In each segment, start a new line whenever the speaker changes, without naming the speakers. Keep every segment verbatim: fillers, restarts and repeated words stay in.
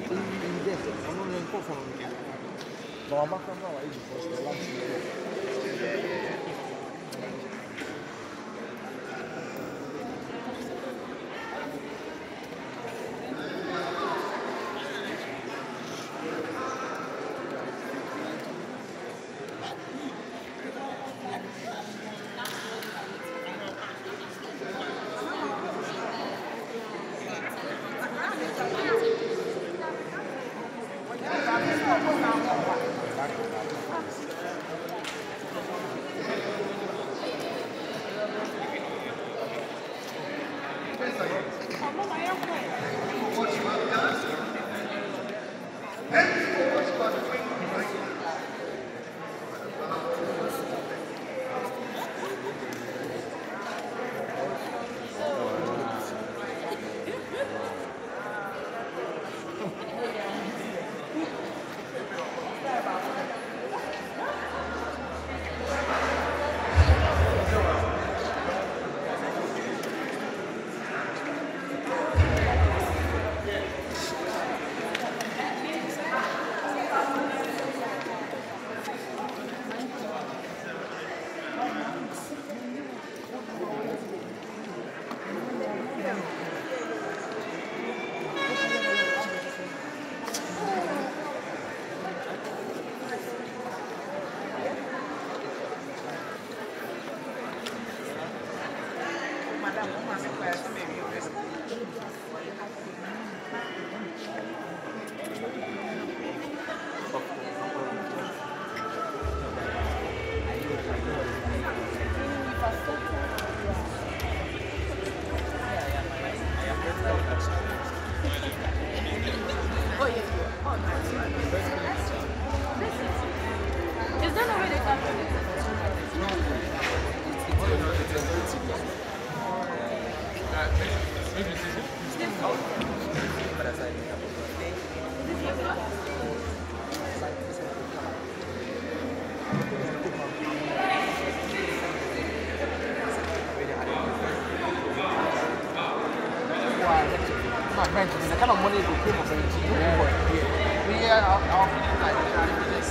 The kind of money you could pay for seventy. Yeah. We are our feeling like this.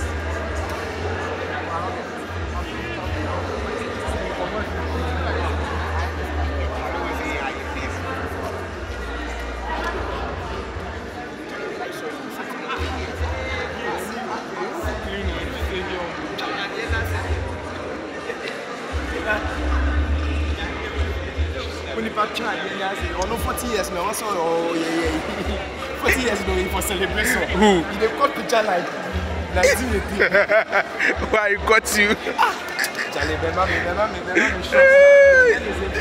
When you back try, oh no, forty years, man. Also, oh yeah, yeah. forty years ago, for celebration.
Who?
They got picture like nineteen eighty.
Why got you?
Charlie, my mommy, my mommy, my mommy shot.